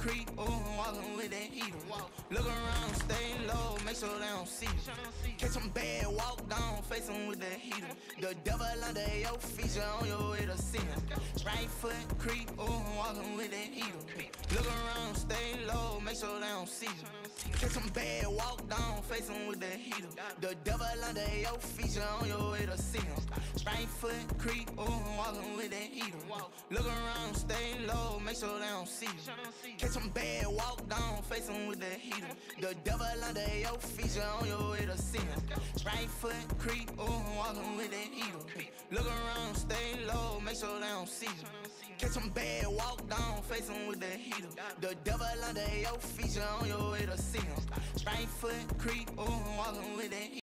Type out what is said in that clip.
creep, ooh, walking with that heater. Look around, stay low, make sure they don't see you. Catch them bad, walk down, face them with that heater. The devil under your feet, you on your way to see him. Right foot creep, ooh, walking with that heater. Look around, stay low, make sure they don't see you. Catch them bad, walk down, face them with that heater. The devil under your feet, you on your way to see him. Right foot creep, ooh, walking with that heater. Look around, stay low, make sure they don't see you. Catch them bad, walk down, face them with that heater. The devil under your feet, you on your way to see him. Right foot creep, ooh, walking with that heater. Look around, stay low, make sure they don't see you. Catch them bad, walk down, face them with that heater. The devil under your feet, you on your way to see him. Right foot creep, ooh, walking with that heater.